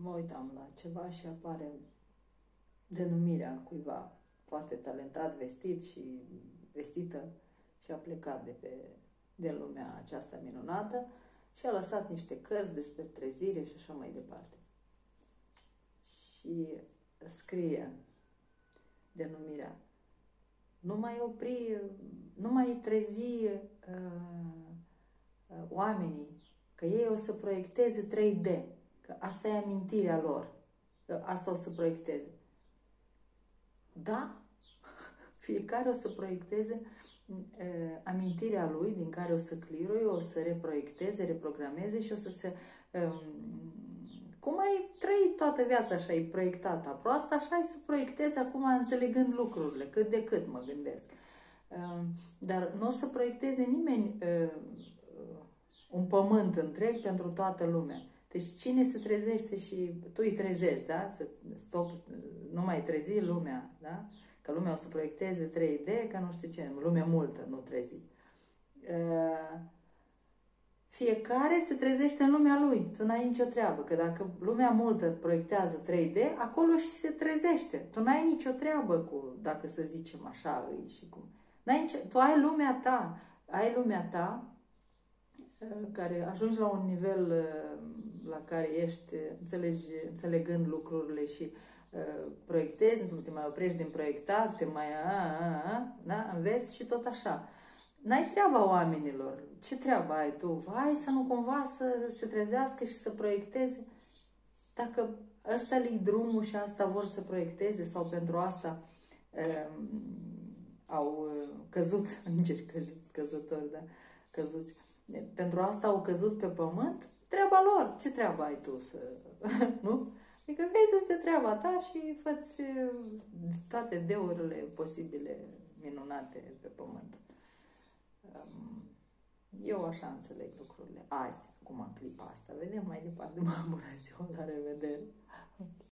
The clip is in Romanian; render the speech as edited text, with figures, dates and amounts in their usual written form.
mă uitam la ceva și apare denumirea cuiva foarte talentat, vestit și vestită și a plecat de lumea aceasta minunată și a lăsat niște cărți despre trezire și așa mai departe. Și scrie denumirea: nu mai opri, nu mai trezi oamenii, că ei o să proiecteze 3D, că asta e amintirea lor, că asta o să proiecteze. Da, fiecare o să proiecteze amintirea lui, din care o să cliruie, o să reproiecteze, reprogrameze și o să se... cum ai trăit toată viața așa, ai proiectat asta, așa ai să proiectezi acum înțelegând lucrurile, cât de cât mă gândesc. Dar nu o să proiecteze nimeni un pământ întreg pentru toată lumea. Deci cine se trezește și tu îi trezești, da? Stop, nu mai trezi lumea, da? Că lumea o să proiecteze 3D, că nu știu ce, lumea multă, nu trezi. Fiecare se trezește în lumea lui, tu n-ai nicio treabă, că dacă lumea multă proiectează 3D, acolo și se trezește. Tu n-ai nicio treabă cu, dacă să zicem așa, și cum. Tu ai lumea ta, care ajungi la un nivel la care ești, înțelegând lucrurile și proiectezi, nu te mai oprești din proiectat, te mai da? Înveți și tot așa. N-ai treaba oamenilor. Ce treabă ai tu? Vai să nu cumva să se trezească și să proiecteze? Dacă ăsta le-i drumul și asta vor să proiecteze sau pentru asta au căzut, îngeri căzători, da? Căzuți. Pentru asta au căzut pe pământ, treaba lor. Ce treabă ai tu să... nu? Adică vezi de treaba ta și fă-ți toate deurile posibile, minunate pe pământ. Eu așa înțeleg lucrurile azi, cum am clipa asta. Vedem mai departe. Bună ziua, la revedere!